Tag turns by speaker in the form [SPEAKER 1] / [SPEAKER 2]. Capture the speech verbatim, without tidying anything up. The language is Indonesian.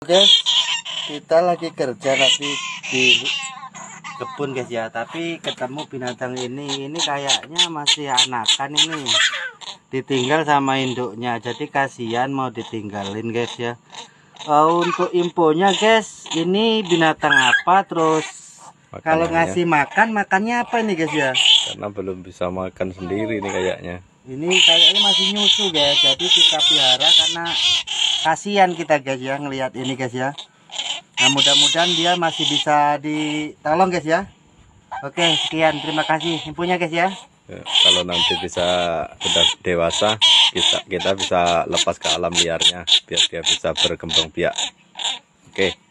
[SPEAKER 1] Guys, kita lagi kerja lagi di kebun guys ya, tapi ketemu binatang ini. Ini kayaknya masih anakan ini, ditinggal sama induknya, jadi kasihan mau ditinggalin guys ya. Uh, untuk infonya guys, ini binatang apa, terus makanannya, kalau ngasih makan makannya apa ini guys ya?
[SPEAKER 2] Karena belum bisa makan sendiri nih kayaknya.
[SPEAKER 1] Ini kayaknya masih nyusu guys, jadi kita pelihara karena kasihan kita guys ya ngelihat ini guys ya. Nah, mudah-mudahan dia masih bisa ditolong guys ya. Oke, sekian, terima kasih infonya guys ya.
[SPEAKER 2] Ya, kalau nanti bisa sudah dewasa, kita kita bisa lepas ke alam liarnya biar dia bisa berkembang biak. Oke.